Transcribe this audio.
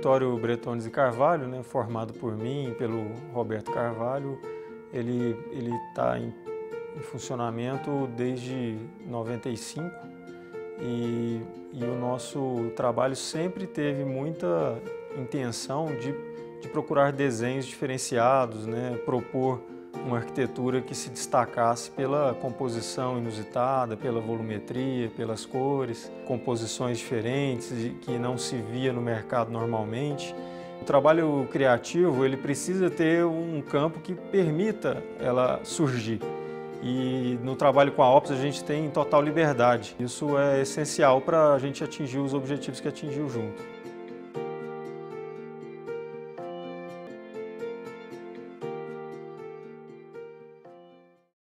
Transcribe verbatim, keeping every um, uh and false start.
laboratório Bretones e Carvalho, né, formado por mim e pelo Roberto Carvalho, ele ele está em, em funcionamento desde noventa e cinco e, e o nosso trabalho sempre teve muita intenção de, de procurar desenhos diferenciados, né, propor uma arquitetura que se destacasse pela composição inusitada, pela volumetria, pelas cores, composições diferentes que não se via no mercado normalmente. O trabalho criativo ele precisa ter um campo que permita ela surgir. E no trabalho com a Opus a gente tem total liberdade. Isso é essencial para a gente atingir os objetivos que atingiu junto.